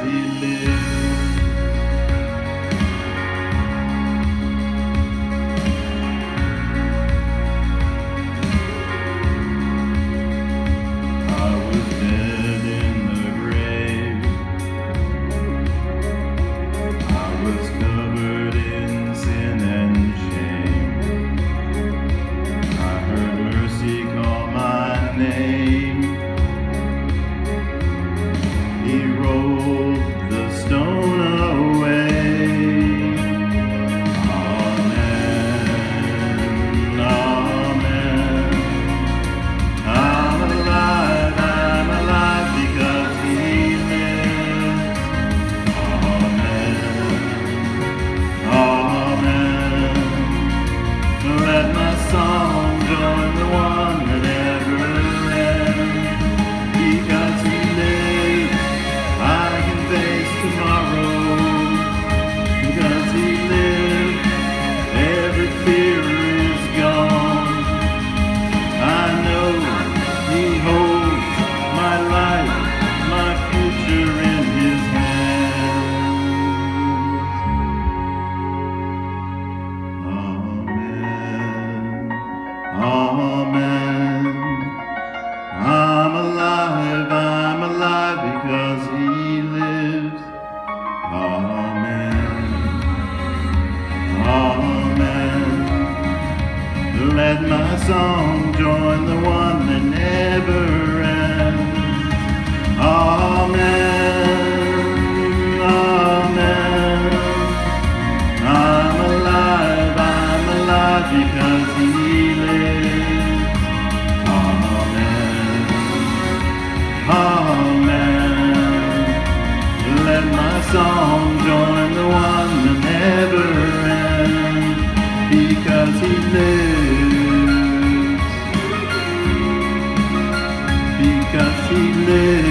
he lives. I was dead in the grave. I was covered in sin and shame. I heard mercy call my name. He rolled the stone away. Amen, amen. I'm alive because he lives. Amen, amen. Let my song join the one that never ends. Because he lives, I can face tomorrow. Because he lives, every fear is gone. I know he holds my life, my future in his hands. Amen, amen. I'm alive because he lives. Amen, amen. Let my song join the one that never ends. Amen, amen. I'm alive because he lives. Amen, amen. Let my song join the one that never ends. Because he lives. Because he lives.